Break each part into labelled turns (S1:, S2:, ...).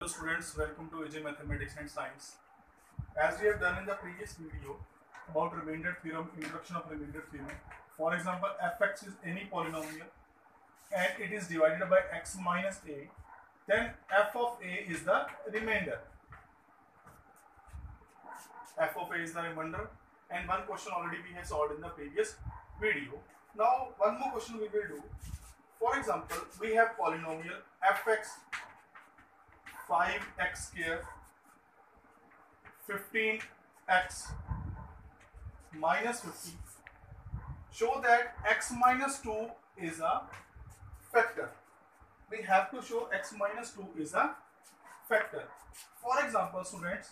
S1: students, welcome to AJ Mathematics and Science. As we have done in the previous video about remainder theorem, introduction of remainder theorem. For example, fx is any polynomial and it is divided by x minus a, then f of a is the remainder. F of a is the remainder, and one question already we have solved in the previous video. Now one more question we will do. For example, we have polynomial fx 5x square 15x minus 50. Show that x minus 2 is a factor. We have to show x minus 2 is a factor. For example, students,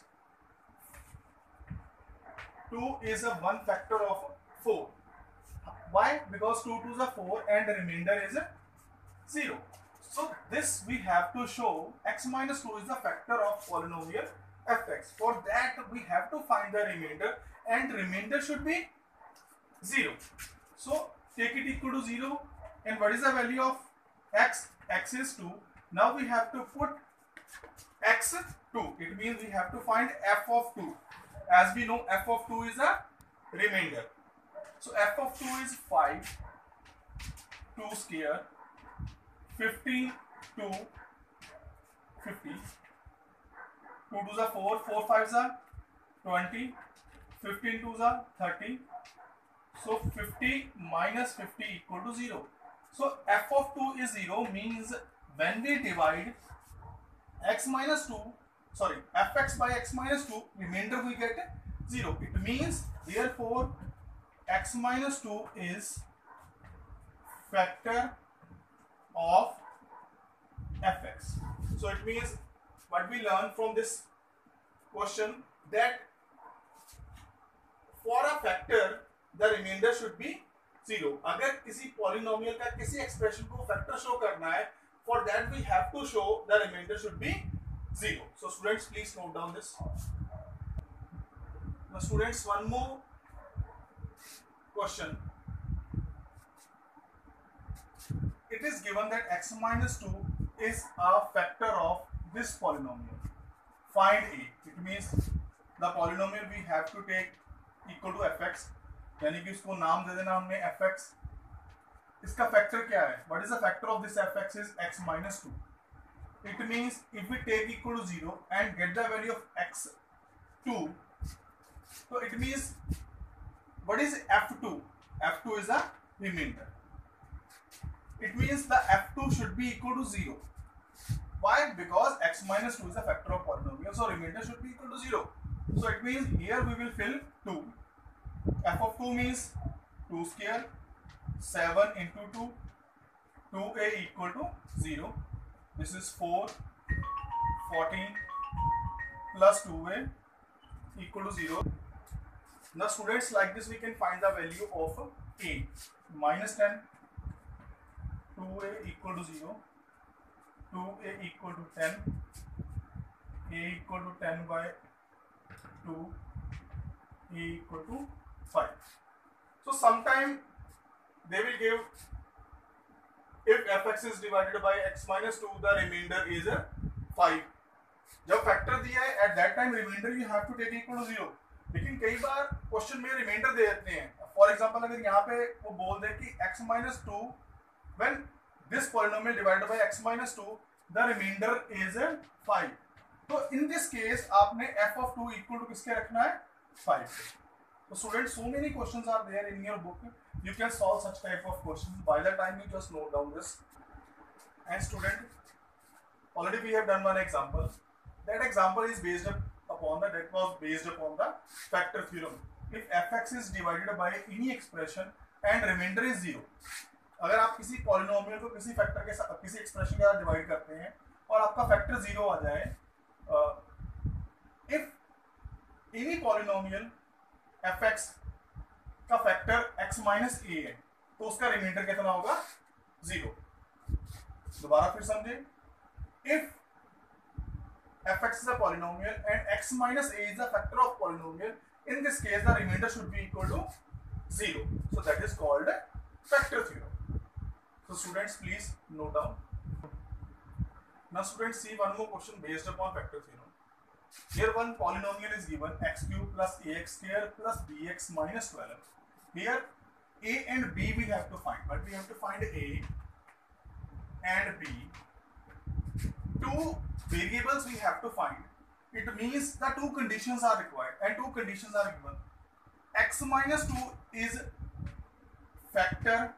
S1: 2 is a one factor of 4. Why? Because 2 2s are 4 and the remainder is 0. So this we have to show x minus 2 is the factor of polynomial fx. For that we have to find the remainder, and remainder should be 0. So take it equal to 0, and what is the value of x? X is 2. Now we have to put x 2. It means we have to find f of 2. As we know, f of 2 is a remainder. So f of 2 is 5, 2 square, 15 to 50, 2 2s are 4, 4 5s are 20, 15 2s are 30. So 50 minus 50 equal to 0. So f of 2 is 0 means when we divide fx by x minus 2, remainder we get 0. It means therefore x minus 2 is factor of fx. So it means what we learn from this question, that for a factor the remainder should be 0. अगर किसी polynomial का किसी expression को factor show करना है, for that we have to show the remainder should be 0. So students, please note down this. Now students, one more question. It is given that x minus 2 is a factor of this polynomial. Find a. It means the polynomial we have to take equal to fx, यानी कि उसको नाम दे देना हमने fx. इसका factor क्या है? What is the factor of this fx is x minus 2. It means if we take equal to 0 and get the value of x2, so it means what is f2? F2 is a remainder. It means the f2 should be equal to 0. Why? Because x minus 2 is a factor of polynomial, so remainder should be equal to 0. So it means here we will fill 2. F of 2 means 2 square, 7 into 2, 2a equal to 0. This is 4, 14 plus 2a equal to 0. Now students, like this we can find the value of a. Minus 10, 2a equal to 0, 2a equal to 10, a equal to 10 by 2, a equal to 5. So sometime they will give, if fx is divided by x minus 2, the remainder is 5. जब factor दिया है at that time remainder you have to take equal to 0. लेकिन कई बार question में reminder दे देते हैं. For example अगर यहाँ पे वो बोल दे कि x minus 2 when this polynomial divided by x minus 2 the remainder is 5. तो in this case आपने f of 2 equal to किसके रखना है? 5. So students, so many questions are there in your book. You can solve such type of questions. By the time you just note down this. And student, already we have done one example. That example is based upon the factor theorem. If fx is divided by any expression and remainder is 0. अगर आप किसी polynomial को किसी factor के साथ किसी expression के साथ divide करते हैं और आपका factor 0 आ जाए, if any polynomial fx का फैक्टर x माइनस a है, तो उसका रिमाइंडर कितना होगा? 0. दोबारा फिर समझे. If fx is a polynomial and x minus a is the factor of polynomial, in this case the remainder should be equal to 0. So that is called factor theorem. So students, please note down. Now students, see one more question based upon factor theorem. Here one polynomial is given, x cube plus ax square plus bx minus 12. Here a and b we have to find, but we have to find a and b. Two variables we have to find. It means the two conditions are required and two conditions are given. X minus 2 is factor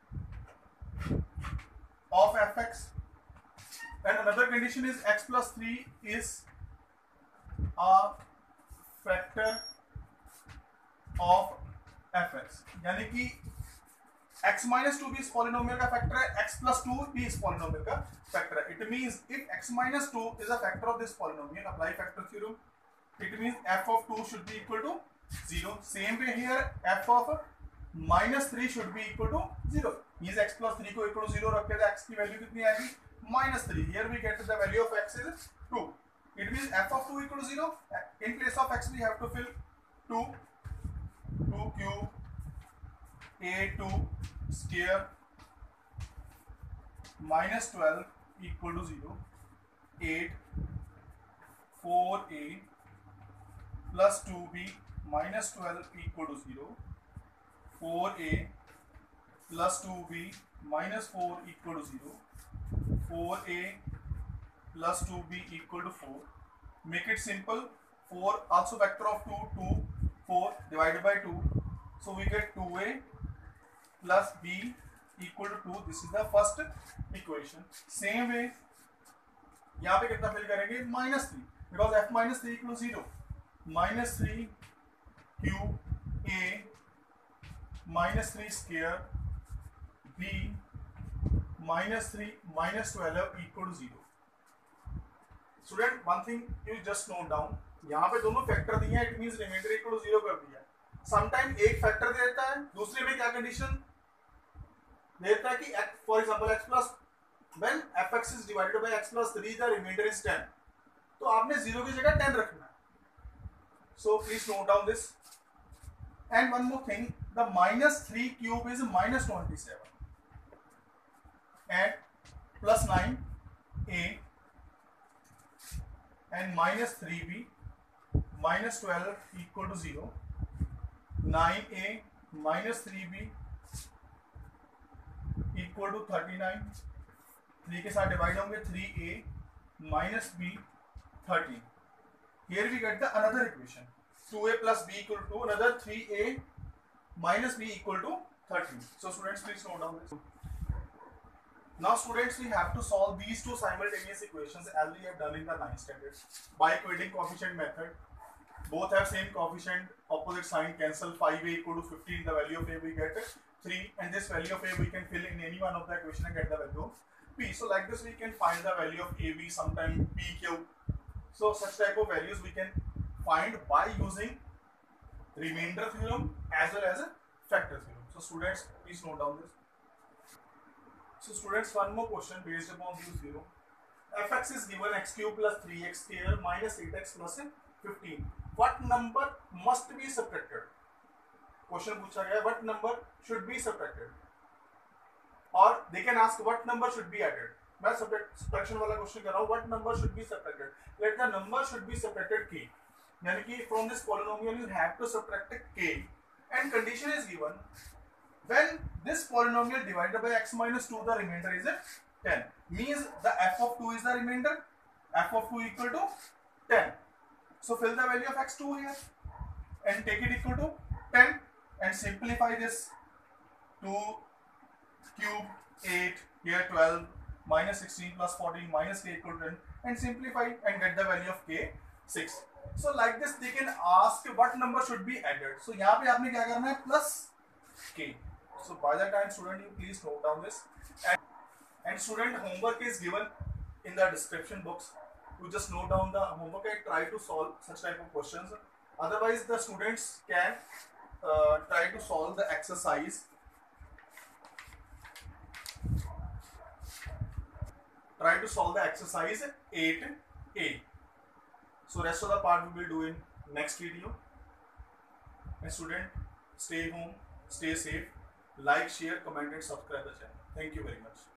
S1: of fx, and another condition is x plus 3 is a factor of fx. यानी कि x minus 2 भी इस polynomial का factor है, x plus 2 भी इस polynomial का factor है. It means if x minus 2 is a factor of this polynomial, apply factor theorem. It means f of 2 should be equal to 0. Same way here, f of minus 3 should be equal to 0. Means x plus 3 को equal to 0 रखते हैं, x की value कितनी आएगी? minus 3. Here we get the value of x is 2. It means f of 2 equal to 0. In place of x we have to fill 2 cube a2 square minus 12 equal to 0. 8 4a plus 2b minus 12 equal to 0. 4a plus 2b minus 4 equal to 0. 4a plus 2b equal to 4. Make it simple. 4 also vector of 2, 2, 4 divided by 2. So we get 2a plus b equal to 2. This is the first equation. Same way, यहाँ पे कितना fill करेंगे? minus 3. Because f minus 3 equal to 0. minus 3 cube a minus 3 square b minus 3 minus 12 equal to 0. Student, one thing you just note down. यहाँ पे दोनों factor दिए हैं, it means remainder equal to 0 कर दिया. Sometime एक factor दे देता है, दूसरे में क्या कंडीशन देता है कि for example x plus when fx is divided by x plus 3 the remainder is 10. तो आपने 0 की जगह 10 रखना है. So please note down this. And one more thing, the minus 3 cube is minus 27 and plus 9a and minus 3b minus 12 equal to 0. 9a minus 3b equal to 39. 3 के साथ divide होंगे, 3a minus b 13. Here we get the another equation. 2a plus b equal to 2, another 3a minus b equal to 13. So students, please note down this. Now students, we have to solve these two simultaneous equations as we have done in the 9th standard by equating coefficient method. Both have same coefficient, opposite sign cancel. 5a equal to 15, the value of a we get 3, and this value of a we can fill in any one of the equation and get the value of p. So like this we can find the value of ab, sometime pq. So such type of values we can find by using remainder theorem as well as a factor theorem. So students, please note down this. So students, one more question based upon this theorem. fx is given x cube plus 3x square minus 8x plus 15. What number must be subtracted? Question पूछा गया, what number should be subtracted? Or they can ask what number should be added. मैं subtraction वाला question कर रहा हूँ. What number should be subtracted? Let the number should be subtracted k. यानी कि from this polynomial you have to subtract k, and condition is given when this polynomial divided by x minus 2 the remainder is 10. Means the f of 2 is the remainder. F of 2 equal to 10. So fill the value of x2 here and take it equal to 10 and simplify this. 2 cube 8 here 12 minus 16 plus 14 minus k equal to 10 and simplify and get the value of k 6. So like this they can ask what number should be added. So यहाँ पे आपने क्या करना है, plus k. So by the time student you please note down this, and student homework is given in the description box. You just note down the homework and try to solve such type of questions. Otherwise the students can try to solve the exercise. Try to solve the exercise 8a. So rest of the part we will do in next video. And student, stay home, stay safe, like, share, comment and subscribe the channel. Thank you very much.